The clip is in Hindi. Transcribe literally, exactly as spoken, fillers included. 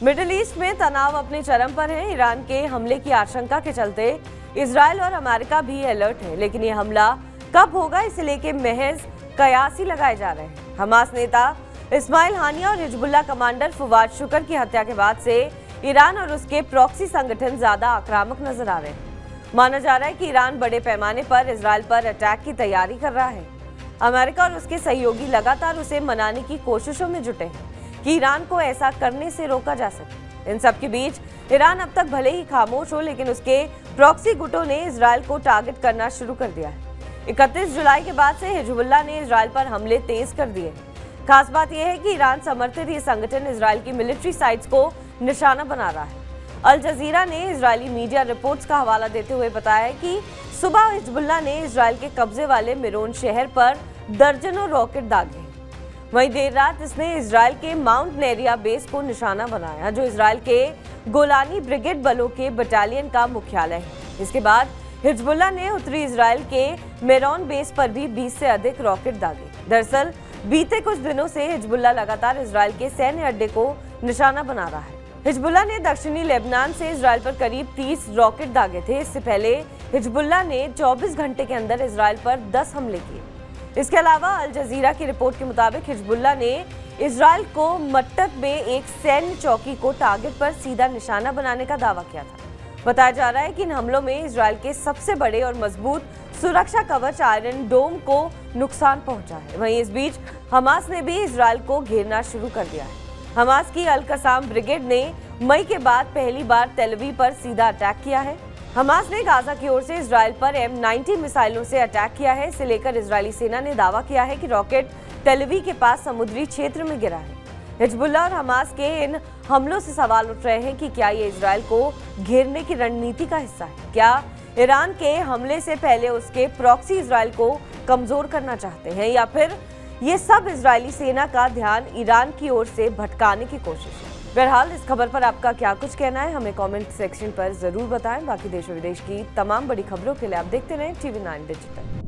मिडिल ईस्ट में तनाव अपने चरम पर है। ईरान के हमले की आशंका के चलते इजराइल और अमेरिका भी अलर्ट है, लेकिन ये हमला कब होगा इसे लेके महज कयास ही लगाए जा रहे हैं। हमास नेता इस्माइल हानिया और हिजबुल्लाह कमांडर फवाद शुक्र की हत्या के बाद से ईरान और उसके प्रॉक्सी संगठन ज्यादा आक्रामक नजर आ रहे हैं। माना जा रहा है कि ईरान बड़े पैमाने पर इजराइल पर अटैक की तैयारी कर रहा है। अमेरिका और उसके सहयोगी लगातार उसे मनाने की कोशिशों में जुटे हैं कि ईरान को ऐसा करने से रोका जा सके। इन सब के बीच ईरान अब तक भले ही खामोश हो, लेकिन उसके प्रॉक्सी गुटों ने इजराइल को टारगेट करना शुरू कर दिया है। इकतीस जुलाई के बाद से हिजबुल्लाह ने इजराइल पर हमले तेज कर दिए। खास बात यह है कि ईरान समर्थित ये संगठन इजराइल की मिलिट्री साइट्स को निशाना बना रहा है। अल जजीरा ने इजरायली मीडिया रिपोर्ट्स का हवाला देते हुए बताया कि सुबह हिजबुल्लाह ने इजराइल के कब्जे वाले मिरोन शहर पर दर्जनों रॉकेट दागे। वहीं देर रात इसने इजराइल के माउंट नेरिया बेस को निशाना बनाया, जो इजराइल के गोलानी ब्रिगेड बलों के बटालियन का मुख्यालय है। इसके बाद हिजबुल्लाह ने उत्तरी इजराइल के मेरोन बेस पर भी बीस से अधिक रॉकेट दागे। दरअसल बीते कुछ दिनों से हिजबुल्लाह लगातार इजराइल के सैन्य अड्डे को निशाना बना रहा है। हिजबुल्लाह ने दक्षिणी लेबनान से इजराइल पर करीब तीस रॉकेट दागे थे। इससे पहले हिजबुल्लाह ने चौबीस घंटे के अंदर इजराइल पर दस हमले किए। इसके अलावा अल जजीरा की रिपोर्ट के मुताबिक हिजबुल्लाह ने इजराइल को मट्टत में एक सैन्य चौकी को टारगेट पर सीधा निशाना बनाने का दावा किया था। बताया जा रहा है कि इन हमलों में इजराइल के सबसे बड़े और मजबूत सुरक्षा कवच आयरन डोम को नुकसान पहुंचा है। वहीं इस बीच हमास ने भी इजराइल को घेरना शुरू कर दिया है। हमास की अल कसाम ब्रिगेड ने मई के बाद पहली बार तेल अवीव पर सीधा अटैक किया है। हमास ने गाजा की ओर से इजराइल पर एम नाइंटी मिसाइलों से अटैक किया है। इसे लेकर इजरायली सेना ने दावा किया है कि रॉकेट तेल अवीव के पास समुद्री क्षेत्र में गिरा है। हिजबुल्लाह और हमास के इन हमलों से सवाल उठ रहे हैं कि क्या ये इजराइल को घेरने की रणनीति का हिस्सा है? क्या ईरान के हमले से पहले उसके प्रॉक्सी इजराइल को कमजोर करना चाहते हैं, या फिर ये सब इजरायली सेना का ध्यान ईरान की ओर से भटकाने की कोशिश है? बहरहाल इस खबर पर आपका क्या कुछ कहना है, हमें कमेंट सेक्शन पर जरूर बताएं। बाकी देश और विदेश की तमाम बड़ी खबरों के लिए आप देखते रहें टीवी नाइन डिजिटल।